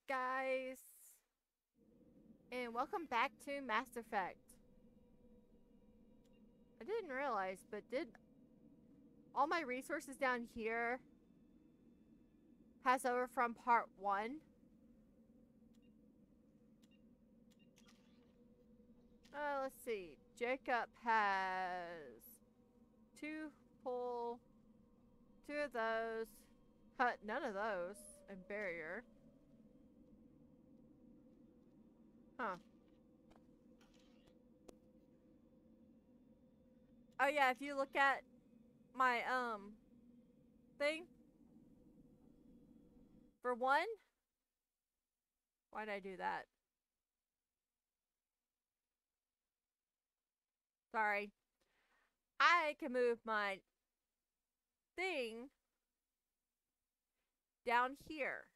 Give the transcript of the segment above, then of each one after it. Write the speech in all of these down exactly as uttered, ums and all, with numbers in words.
guys, and welcome back to Mass Effect. I didn't realize, but did all my resources down here pass over from part one? Uh, let's see. Jacob has two pull, two of those, cut none of those, and barrier. Huh. Oh yeah, if you look at my um thing for one, why'd I do that? Sorry. I can move my thing down here.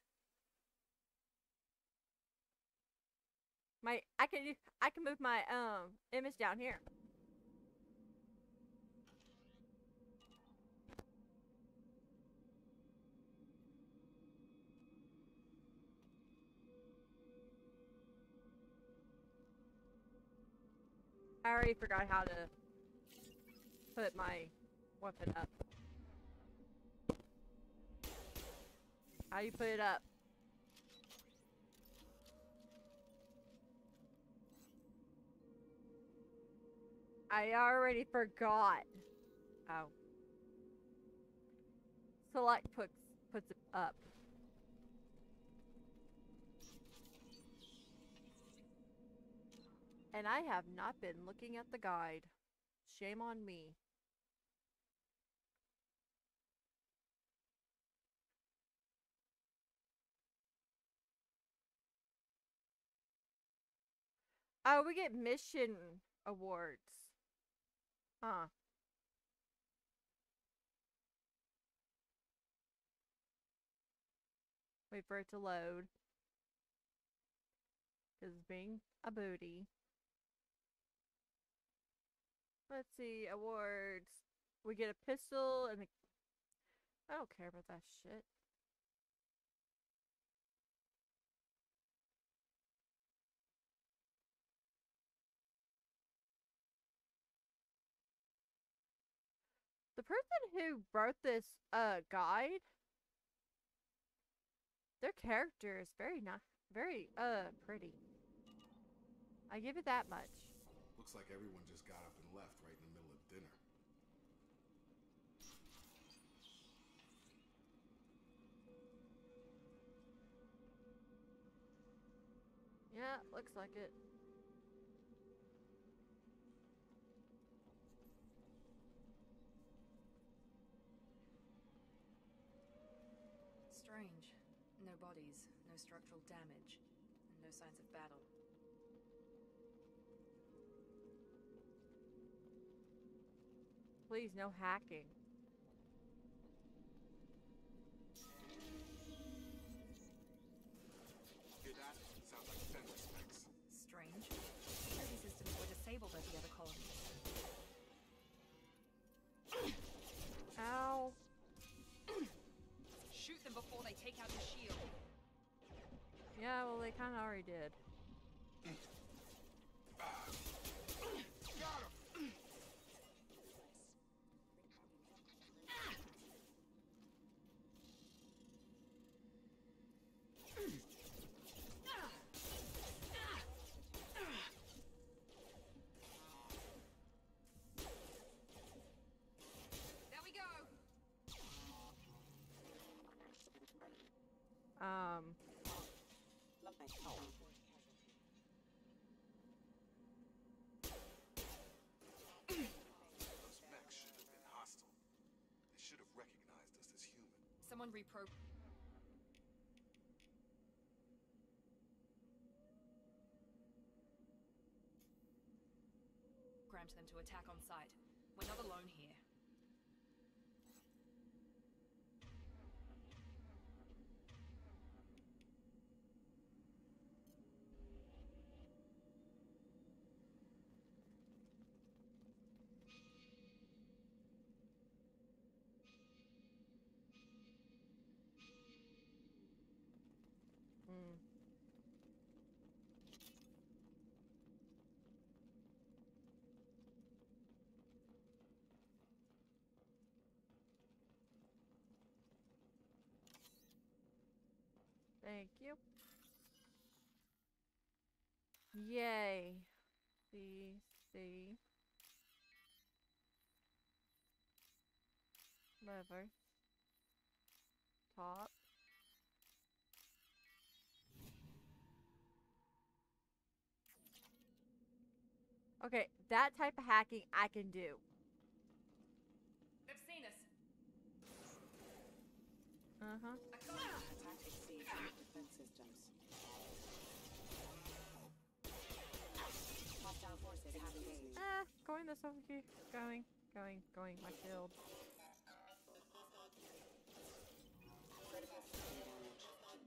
My I can I can move my um image down here. I already forgot how to put my weapon up. How you put it up? I already forgot. Oh. Select puts puts it up. And I have not been looking at the guide. Shame on me. Oh, we get mission awards. Huh. Wait for it to load. Because it's being a booty. Let's see, awards. We get a pistol and a... I don't care about that shit. The person who wrote this uh guide, their character is very not very uh pretty. I give it that much. Looks like everyone just got up and left right in the middle of dinner. Yeah, looks like it. Strange. No bodies, no structural damage, and no signs of battle. Please, no hacking. Hear that? Sounds like fender specs. Strange. Security systems were disabled at the other colonies. Ow. Shoot them before they take out the shield. Yeah, well, they kind of already did. Got him! There we go. Um. Those mechs should have been hostile. They should have recognized us as human. Someone repro... programmed them to attack on sight. We're not alone here. Mm. Thank you. Yay. C, C. Lever. Top. Okay, that type of hacking I can do. They've seen us. Uh-huh. I caught them. Attack exceeds our defense systems. Hostile forces have engaged. Ah, going this over here. Going, going, going, my shield. Critical system damage.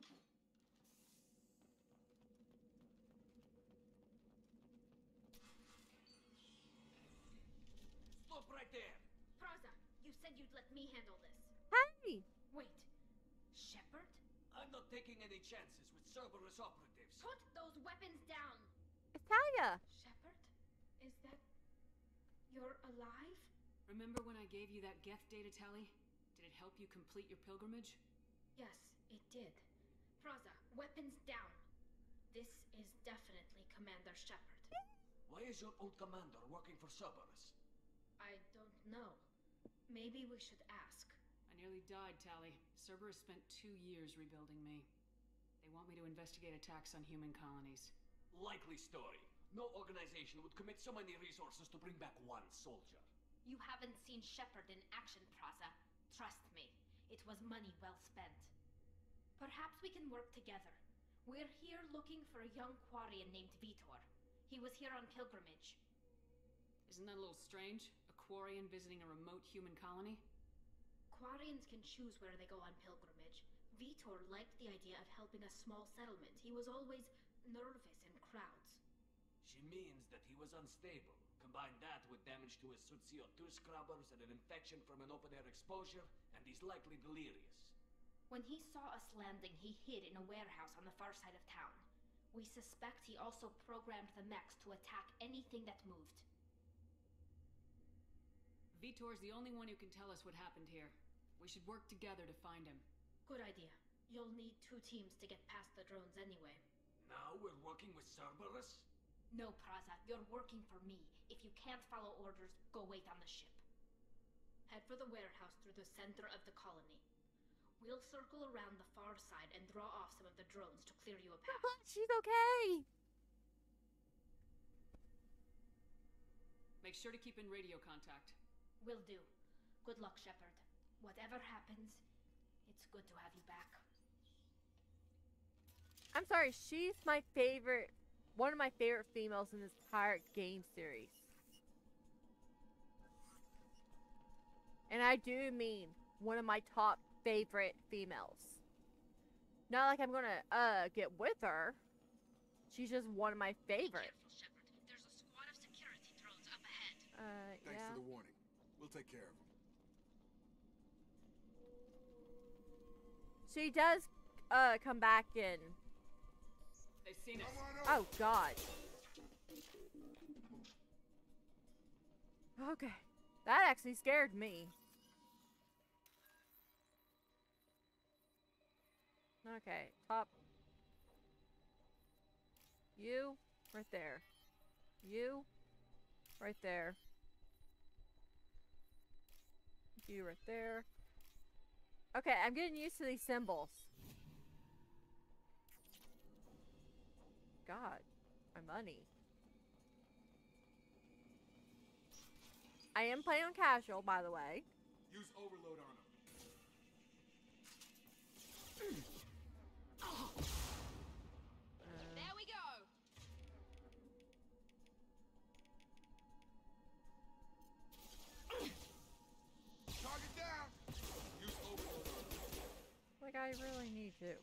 Stop right there! Praza, you said you'd let me handle this. Hey! Wait. Shepard? I'm not taking any chances with Cerberus operatives. Put those weapons down! It's Talia! Shepard? Is that... You're alive? Remember when I gave you that Geth data, Tali? Did it help you complete your pilgrimage? Yes, it did. Praza, weapons down. This is definitely Commander Shepard. Why is your old commander working for Cerberus? I don't know. Maybe we should ask. I nearly died, Tali. Cerberus spent two years rebuilding me. They want me to investigate attacks on human colonies. Likely story. No organization would commit so many resources to bring back one soldier. You haven't seen Shepard in action, Praza. Trust me, it was money well spent. Perhaps we can work together. We're here looking for a young Quarian named Vitor. He was here on pilgrimage. Isn't that a little strange? A Quarian visiting a remote human colony? Quarians can choose where they go on pilgrimage. Vitor liked the idea of helping a small settlement. He was always nervous in crowds. She means that he was unstable. Combine that with damage to his C O two scrubbers and an infection from an open-air exposure, and he's likely delirious. When he saw us landing, he hid in a warehouse on the far side of town. We suspect he also programmed the mechs to attack anything that moved. Vitor's the only one who can tell us what happened here. We should work together to find him. Good idea. You'll need two teams to get past the drones anyway. Now we're working with Cerberus? No, Praza, you're working for me. If you can't follow orders, go wait on the ship. Head for the warehouse through the center of the colony. We'll circle around the far side and draw off some of the drones to clear you a path. She's okay! Make sure to keep in radio contact. Will do. Good luck, Shepard. Whatever happens, it's good to have you back. I'm sorry, she's my favorite, one of my favorite females in this entire game series. And I do mean one of my top favorite females. Not like I'm gonna uh get with her. She's just one of my favorites. Be careful, Shepard. There's a squad of security drones up ahead. Uh, Thanks yeah. for the warning. We'll take care of them. She does uh come back in. They've seen us. Oh God. Okay. That actually scared me. Okay, top. You, right there. You, right there. You, right there. Okay, I'm getting used to these symbols. God, my money. I am playing on casual, by the way. Use overload on them. There we go! Target down! Use overload on them. Like, I really need to.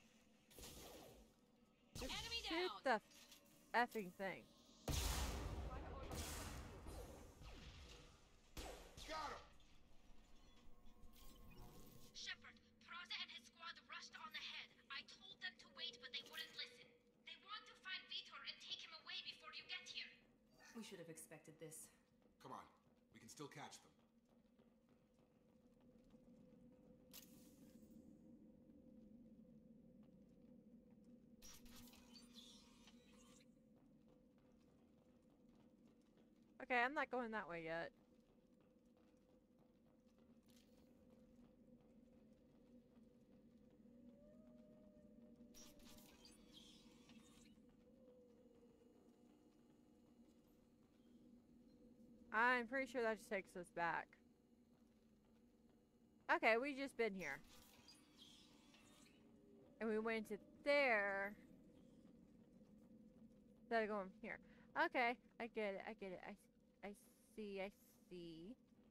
Just Enemy shoot down. the effing thing. Got him! Shepard, Praza and his squad rushed on ahead. I told them to wait, but they wouldn't listen. They want to find Vitor and take him away before you get here. We should have expected this. Come on. We can still catch them. Okay, I'm not going that way yet. I'm pretty sure that just takes us back. Okay, we just been here. And we went to there. Instead of going here. Okay, I get it, I get it. I, I see, I see.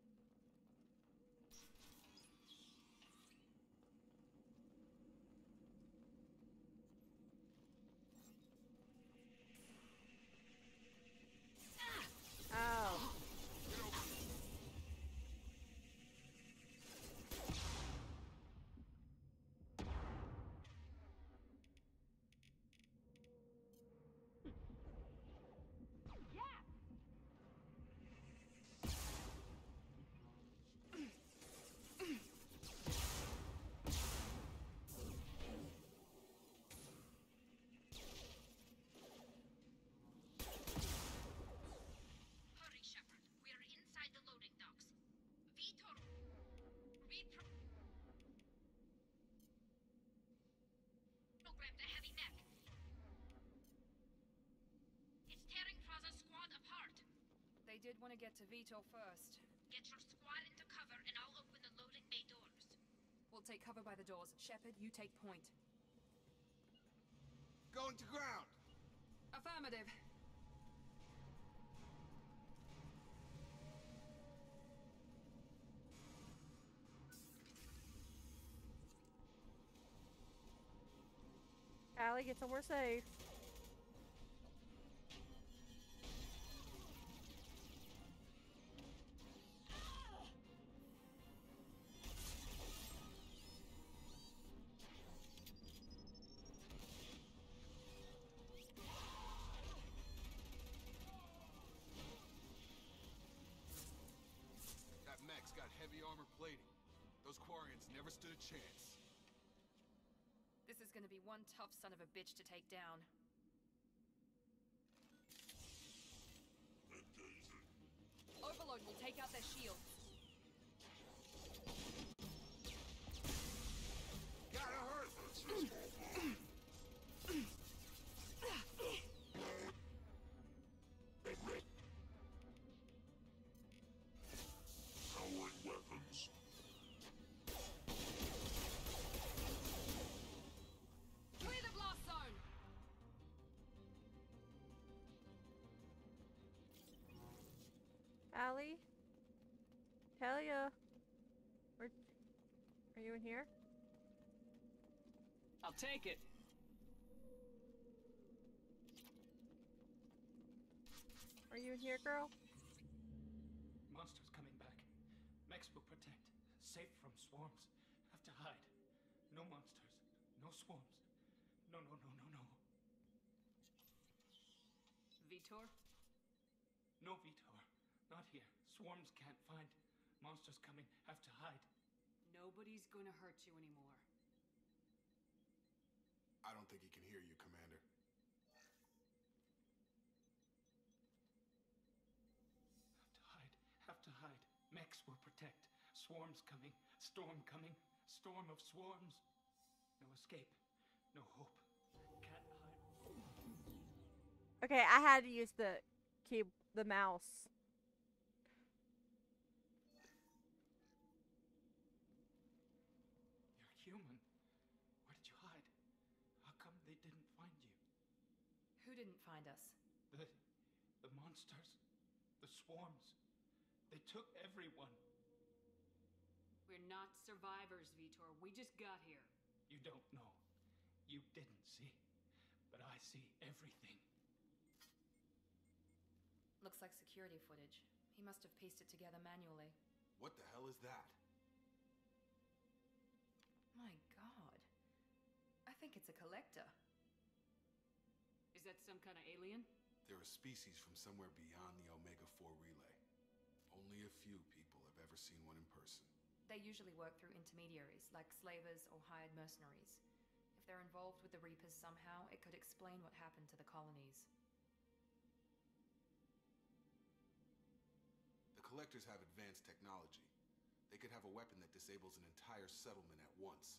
Oh. Hurry, Shepard. We are inside the loading docks. Vitor, reprogram the heavy mech. It's tearing Praza's squad apart. They did want to get to Vito first. Get your squad into cover and I'll open the loading bay doors. We'll take cover by the doors. Shepard, you take point. Going to ground. Affirmative. Tali, get somewhere safe. That mech's got heavy armor plating. Those Quarians never stood a chance. This is gonna be one tough son of a bitch to take down. Overload will take out their shields. Gotta hurt. Powering weapons. Clear the blast zone! Tali? Talia? Where... Are you in here? I'll take it. Are you in here, girl? Monsters coming back. Mechs will protect. Safe from swarms. Have to hide. No monsters. No swarms. No, no, no, no, no. Vitor? No, Vitor. Not here. Swarms can't find. Monsters coming. Have to hide. Nobody's gonna hurt you anymore. I don't think he can hear you, Commander. Have to hide. Have to hide. Mechs will protect. Swarms coming. Storm coming. Storm of swarms. No escape. No hope. Can't hide. Okay, I had to use the key, the mouse. You're human. Where did you hide? How come they didn't find you? Who didn't find us? The... the monsters. The swarms. They took everyone. We're not survivors, Vitor. We just got here. You don't know. You didn't see. But I see everything. Looks like security footage. He must have pieced it together manually. What the hell is that? My god. I think it's a collector. Is that some kind of alien? They're a species from somewhere beyond the Omega four relay. Only a few people have ever seen one in person. They usually work through intermediaries, like slavers or hired mercenaries. If they're involved with the Reapers somehow, it could explain what happened to the colonies. Collectors have advanced technology. They could have a weapon that disables an entire settlement at once.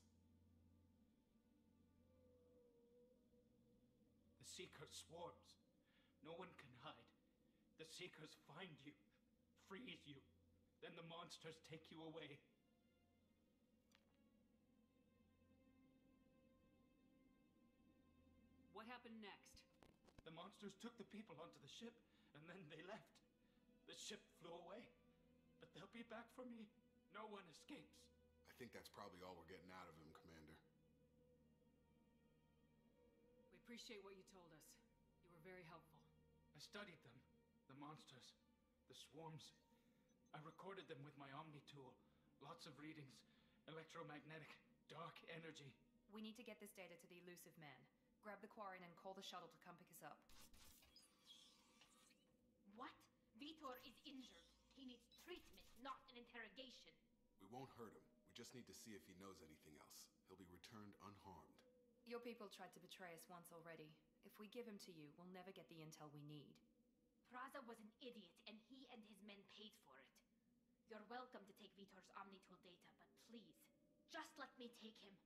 The Seeker swarms. No one can hide. The Seekers find you, freeze you, then the monsters take you away. What happened next? The monsters took the people onto the ship, and then they left. The ship flew away, but they'll be back for me. No one escapes. I think that's probably all we're getting out of him, Commander. We appreciate what you told us. You were very helpful. I studied them. The monsters. The swarms. I recorded them with my Omni tool. Lots of readings. Electromagnetic. Dark energy. We need to get this data to the elusive man. Grab the Quarren and call the shuttle to come pick us up. What? Vitor is injured. He needs treatment, not an interrogation. We won't hurt him. We just need to see if he knows anything else. He'll be returned unharmed. Your people tried to betray us once already. If we give him to you, we'll never get the intel we need. Praza was an idiot, and he and his men paid for it. You're welcome to take Vitor's Omnitool data, but please, just let me take him.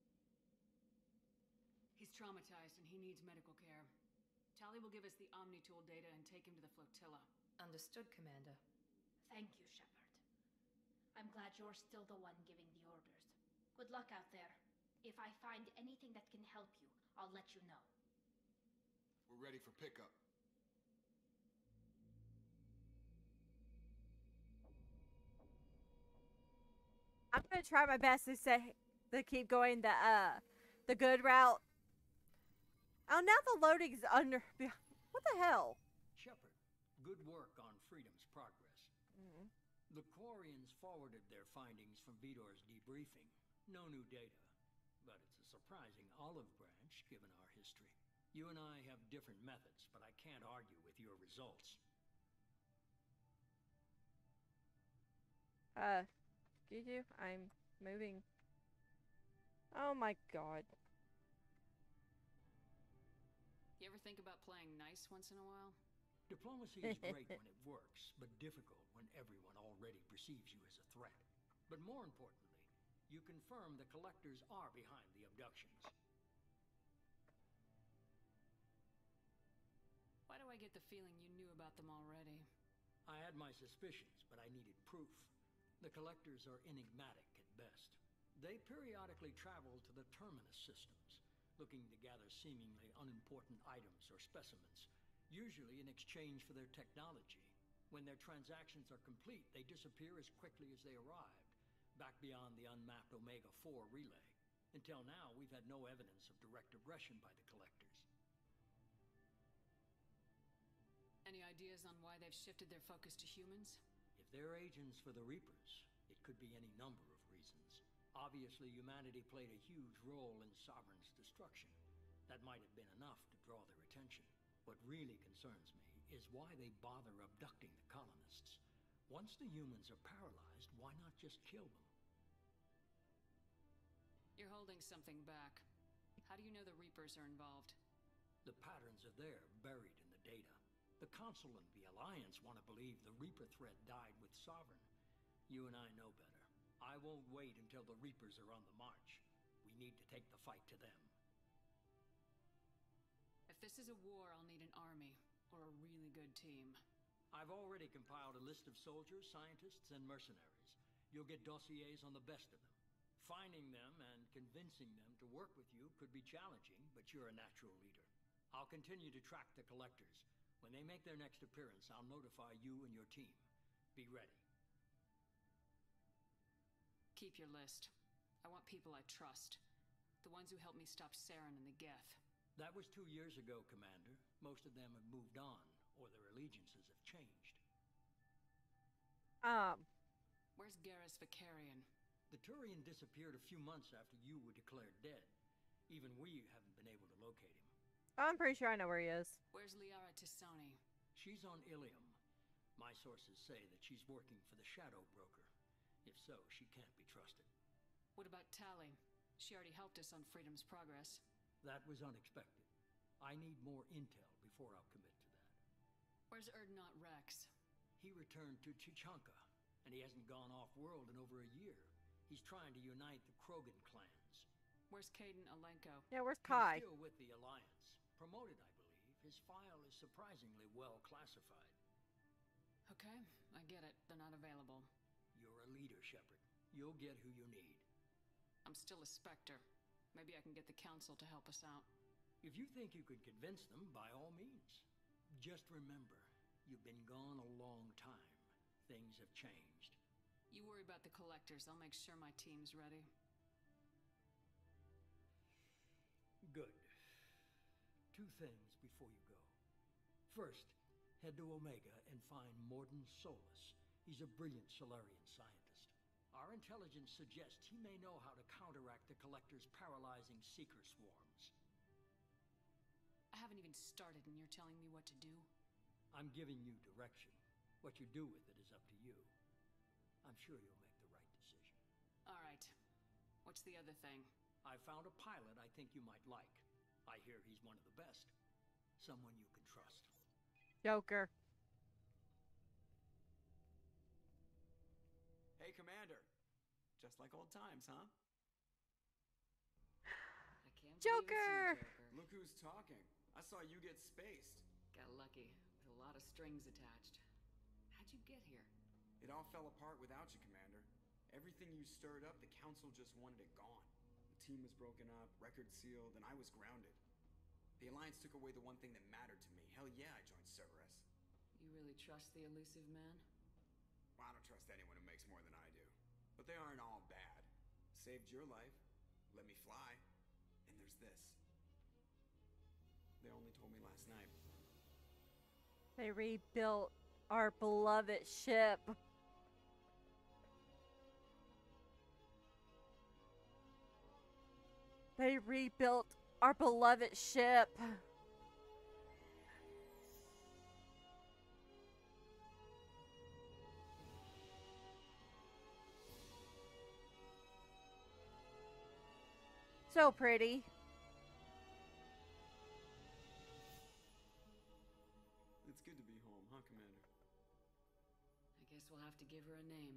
He's traumatized and he needs medical care. Tali will give us the Omnitool data and take him to the flotilla. Understood, Commander. Thank you, Shepard. I'm glad you're still the one giving the orders. Good luck out there. If I find anything that can help you, I'll let you know. We're ready for pickup. I'm gonna try my best to say to keep going the uh the good route. Oh, now the loading's under. What the hell? Shepard, good work on Freedom's progress. Mm-hmm. The Quarians forwarded their findings from Vitor's debriefing. No new data, but it's a surprising olive branch given our history. You and I have different methods, but I can't argue with your results. Uh, excuse you? I'm moving. Oh my god. You ever think about playing nice once in a while? Diplomacy is great when it works, but difficult when everyone already perceives you as a threat. But more importantly, you confirm the Collectors are behind the abductions. Why do I get the feeling you knew about them already? I had my suspicions, but I needed proof. The Collectors are enigmatic at best. They periodically travel to the Terminus systems, looking to gather seemingly unimportant items or specimens, usually in exchange for their technology. When their transactions are complete, they disappear as quickly as they arrived, back beyond the unmapped Omega four relay. Until now, we've had no evidence of direct aggression by the Collectors. Any ideas on why they've shifted their focus to humans? If they're agents for the Reapers, it could be any number of reasons. Obviously, humanity played a huge role in Sovereign's destruction. That might have been enough to draw their attention. What really concerns me is why they bother abducting the colonists. Once the humans are paralyzed, why not just kill them? You're holding something back. How do you know the Reapers are involved? The patterns are there, buried in the data. The Council and the Alliance want to believe the Reaper threat died with Sovereign. You and I know better. I won't wait until the Reapers are on the march. We need to take the fight to them. If this is a war, I'll need an army, or a really good team. I've already compiled a list of soldiers, scientists, and mercenaries. You'll get dossiers on the best of them. Finding them and convincing them to work with you could be challenging, but you're a natural leader. I'll continue to track the Collectors. When they make their next appearance, I'll notify you and your team. Be ready. Keep your list. I want people I trust. The ones who helped me stop Saren and the Geth. That was two years ago, Commander. Most of them have moved on, or their allegiances have changed. Um. Where's Garrus Vicarian? The Turian disappeared a few months after you were declared dead. Even we haven't been able to locate him. I'm pretty sure I know where he is. Where's Liara Tisoni? She's on Ilium. My sources say that she's working for the Shadow Broker. If so, she can't be trusted. What about Tali? She already helped us on Freedom's progress. That was unexpected. I need more intel before I'll commit to that. Where's Erdnot Rex? He returned to Chichanka, and he hasn't gone off-world in over a year. He's trying to unite the Krogan clans. Where's Caden Alenko? Yeah, where's He's Kai? still with the Alliance. Promoted, I believe. His file is surprisingly well classified. Okay, I get it. They're not available. You're a leader, Shepard. You'll get who you need. I'm still a Spectre. Maybe I can get the Council to help us out. If you think you could convince them, by all means. Just remember, you've been gone a long time. Things have changed. You worry about the Collectors. I'll make sure my team's ready. Good. Two things before you go. First, head to Omega and find Morden Solus. He's a brilliant Solarian scientist. Our intelligence suggests he may know how to counteract the Collector's paralyzing seeker swarms. I haven't even started and you're telling me what to do? I'm giving you direction. What you do with it is up to you. I'm sure you'll make the right decision. All right. What's the other thing? I found a pilot I think you might like. I hear he's one of the best. Someone you can trust. Joker. Hey, Commander. Just like old times, huh? I can't Joker! believe it's you, Joker. Look who's talking. I saw you get spaced. Got lucky, with a lot of strings attached. How'd you get here? It all fell apart without you, Commander. Everything you stirred up, the Council just wanted it gone. The team was broken up, record sealed, and I was grounded. The Alliance took away the one thing that mattered to me. Hell yeah, I joined Cerberus. You really trust the elusive man? Well, I don't trust anyone who makes more than I do. But they aren't all bad. Saved your life, let me fly, and there's this. They only told me last night. They rebuilt our beloved ship. They rebuilt our beloved ship. So pretty. It's good to be home, huh, Commander? I guess we'll have to give her a name.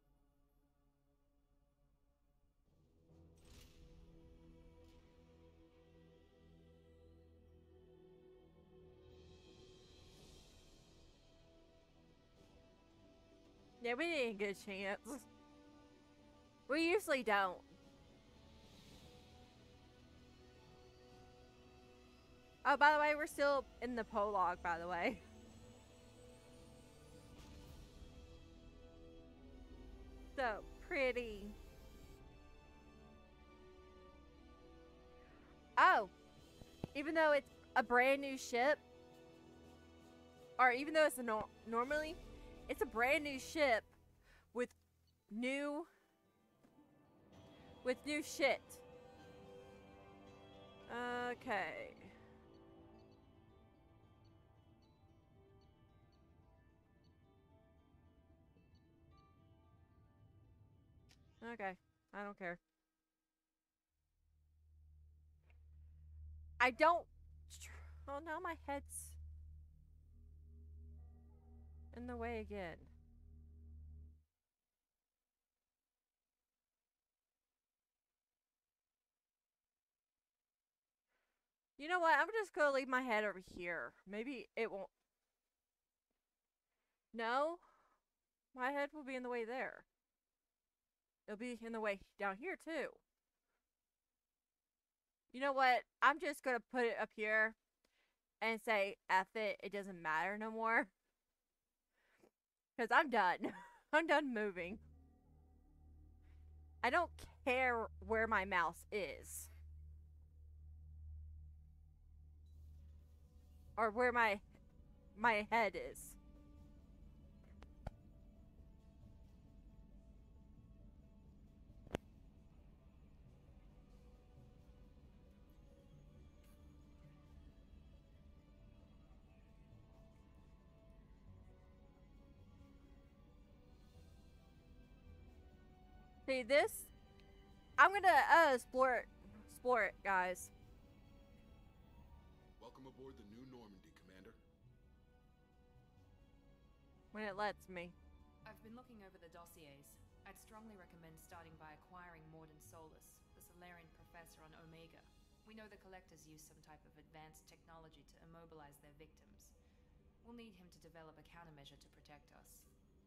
Yeah, we didn't get a chance. We usually don't. Oh, by the way, we're still in the prologue, by the way. So pretty. Oh, even though it's a brand new ship, or even though it's a no normally, it's a brand new ship with new, with new shit. Okay. Okay, I don't care. I don't. Oh, now my head's in the way again. You know what? I'm just gonna leave my head over here. Maybe it won't. No, my head will be in the way there. It'll be in the way down here too. You know what? I'm just gonna put it up here and say F it. It doesn't matter no more. Because I'm done. I'm done moving. I don't care where my mouse is. Or where my my head is. See this? I'm gonna uh explore it, explore it, guys. Welcome aboard the New Normandy, Commander. When it lets me. I've been looking over the dossiers. I'd strongly recommend starting by acquiring Morden Solus, the Solarian professor on Omega. We know the Collectors use some type of advanced technology to immobilize their victims. We'll need him to develop a countermeasure to protect us.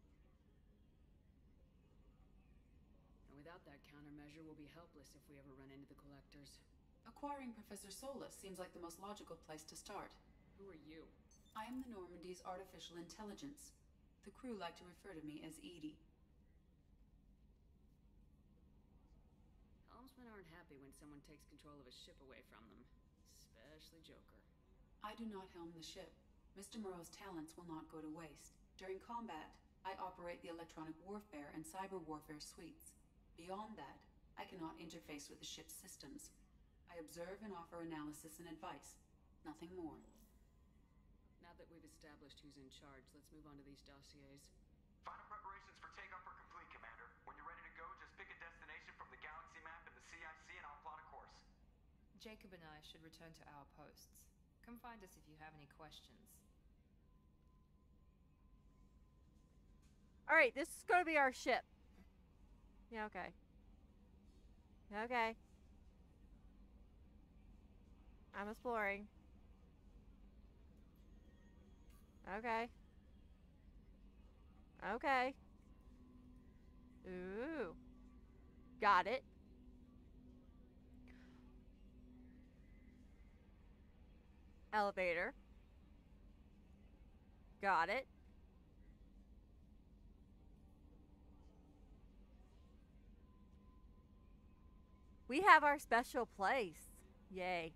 And without that countermeasure, we'll be helpless if we ever run into the Collectors. Acquiring Professor Solus seems like the most logical place to start. Who are you? I am the Normandy's artificial intelligence. The crew like to refer to me as Edie. Helmsmen aren't happy when someone takes control of a ship away from them. Especially Joker. I do not helm the ship. Mister Moreau's talents will not go to waste. During combat, I operate the electronic warfare and cyber warfare suites. Beyond that, I cannot interface with the ship's systems. I observe and offer analysis and advice. Nothing more. Now that we've established who's in charge, let's move on to these dossiers. Final preparations for takeoff are complete, Commander. When you're ready to go, just pick a destination from the galaxy map and the C I C and I'll plot a course. Jacob and I should return to our posts. Come find us if you have any questions. Alright, this is going to be our ship. Yeah, okay. Okay. I'm exploring. Okay. Okay. Ooh. Got it. Elevator. Got it. We have our special place. Yay.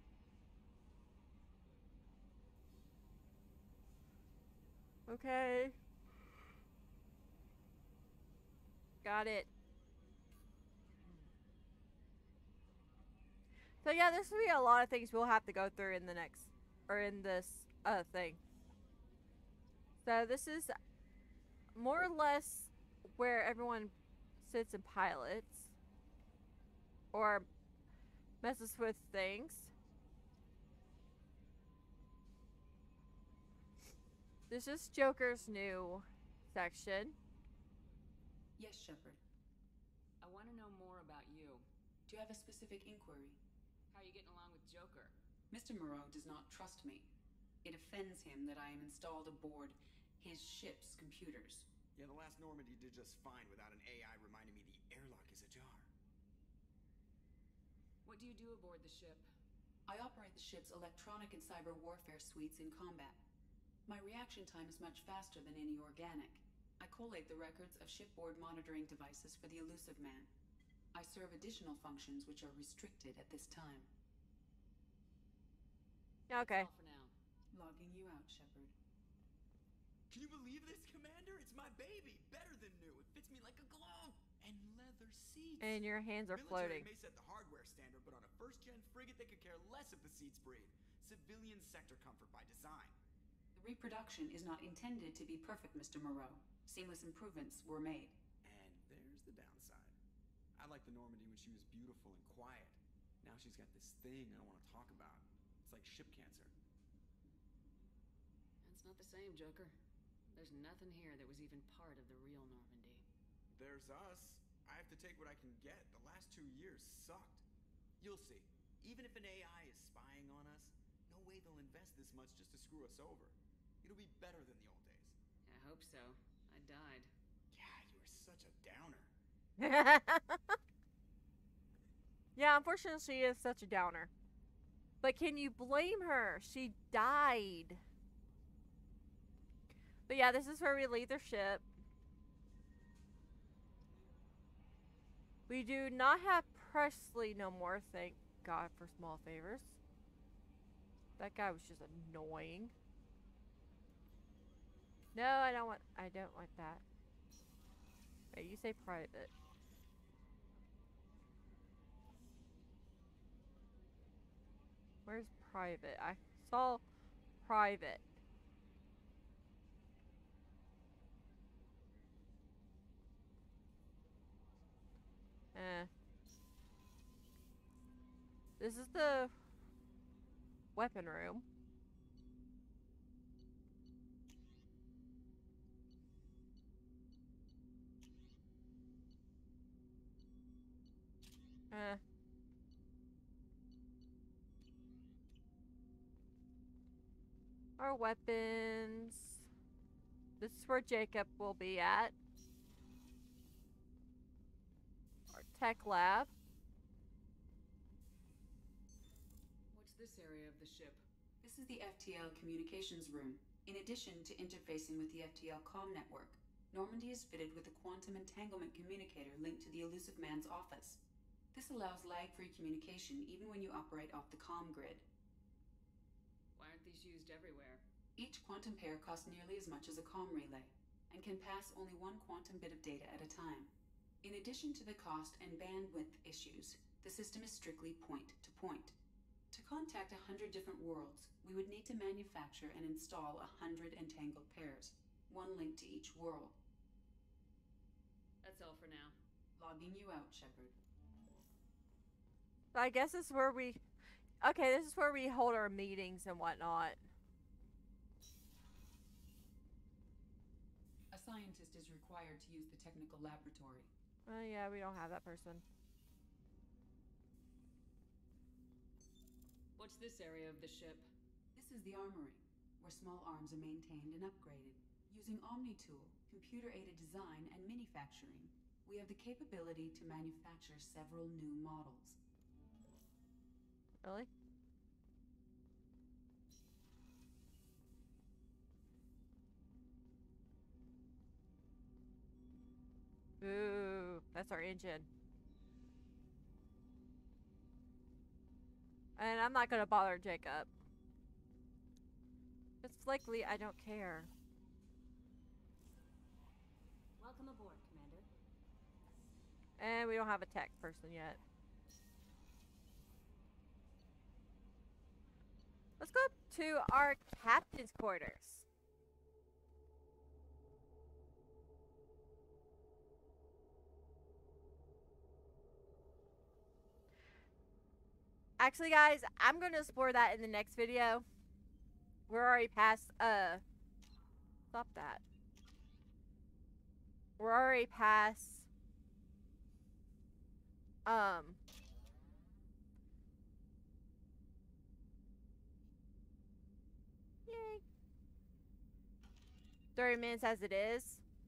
Okay. Got it. So yeah, there's gonna be a lot of things we'll have to go through in the next, or in this uh thing. So this is more or less where everyone sits and pilots, or messes with things. This is Joker's new section. Yes, Shepard. I want to know more about you. Do you have a specific inquiry? How are you getting along with Joker? Mister Moreau does not trust me. It offends him that I am installed aboard his ship's computers. Yeah, the last Normandy did just fine without an A I reminding me the airlock is ajar. What do you do aboard the ship? I operate the ship's electronic and cyber warfare suites in combat. My reaction time is much faster than any organic. I collate the records of shipboard monitoring devices for the elusive man. I serve additional functions which are restricted at this time. Okay. That's all for now. Logging you out, Shepard. Can you believe this, Commander? It's my baby. Better than new. It fits me like a glove. And leather seats. And your hands are Military floating. may set the hardware standard, but on a first-gen frigate, they could care less if the seats breathe. Civilian sector comfort by design. The reproduction is not intended to be perfect, Mister Moreau. Seamless improvements were made. And there's the downside. I liked the Normandy when she was beautiful and quiet. Now she's got this thing I don't want to talk about. It's like ship cancer. That's not the same, Joker. There's nothing here that was even part of the real Normandy. There's us. I have to take what I can get. The last two years sucked. You'll see. Even if an A I is spying on us, no way they'll invest this much just to screw us over. It'll be better than the old days. I hope so. I died. Yeah, you were such a downer. Yeah, unfortunately she is such a downer. But can you blame her? She died. But yeah, this is where we leave the ship. We do not have Presley no more, thank God for small favors. That guy was just annoying. No, I don't want I don't want that. Wait, you say private. Where's private? I saw private. Eh. This is the weapon room. Eh. Our weapons. This is where Jacob will be at. Our tech lab. What's this area of the ship? This is the F T L communications room. In addition to interfacing with the F T L comm network, Normandy is fitted with a quantum entanglement communicator linked to the Elusive Man's office. This allows lag-free communication even when you operate off the comm grid. Why aren't these used everywhere? Each quantum pair costs nearly as much as a comm relay, and can pass only one quantum bit of data at a time. In addition to the cost and bandwidth issues, the system is strictly point-to-point. To contact a hundred different worlds, we would need to manufacture and install a hundred entangled pairs, one link to each world. That's all for now. Logging you out, Shepard. So I guess this is where we... Okay, this is where we hold our meetings and whatnot. A scientist is required to use the technical laboratory. Oh yeah, we don't have that person. What's this area of the ship? This is the armory, where small arms are maintained and upgraded. Using Omni-Tool, computer-aided design, and manufacturing, we have the capability to manufacture several new models. Really? Ooh, that's our engine. And I'm not gonna bother Jacob. It's flaky, I don't care. Welcome aboard, Commander. And we don't have a tech person yet. Let's go up to our captain's quarters. Actually, guys, I'm going to explore that in the next video. We're already past, uh... Stop that. We're already past... Um... Yay. thirty minutes as it is.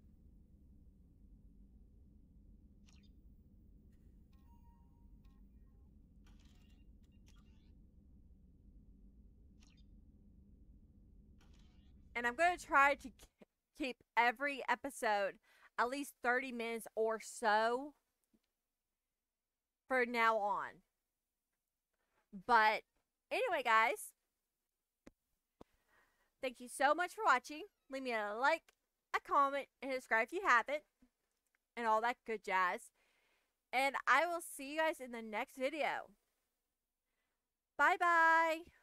And I'm going to try to keep every episode at least thirty minutes or so for now on. But anyway, guys, thank you so much for watching. Leave me a like, a comment, and subscribe if you haven't, and all that good jazz. And I will see you guys in the next video. Bye-bye.